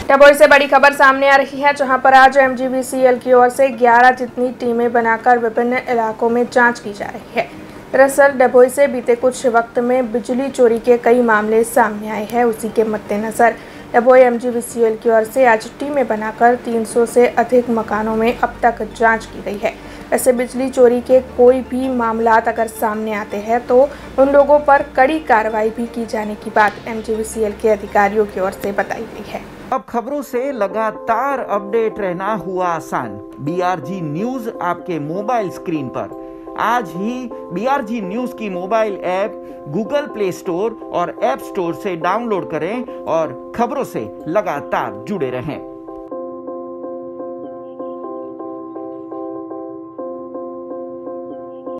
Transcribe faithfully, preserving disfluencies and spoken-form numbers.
डभोई से बड़ी खबर सामने आ रही है, जहां पर आज M G V C L की ओर से ग्यारह जितनी टीमें बनाकर विभिन्न इलाकों में जांच की जा रही है। दरअसल डभोई से बीते कुछ वक्त में बिजली चोरी के कई मामले सामने आए हैं। उसी के मद्देनजर Dabhoi M G V C L की ओर से आज टीमें बनाकर तीन सौ से अधिक मकानों में अब तक जाँच की गई है। वैसे बिजली चोरी के कोई भी मामलात अगर सामने आते हैं तो उन लोगों पर कड़ी कार्रवाई भी की जाने की बात M G V C L के अधिकारियों की ओर से बताई गई है। अब खबरों से लगातार अपडेट रहना हुआ आसान। बी आर जी न्यूज आपके मोबाइल स्क्रीन पर। आज ही बी आर जी न्यूज की mobile app Google Play Store और ऐप स्टोर से डाउनलोड करें और खबरों से लगातार जुड़े रहें।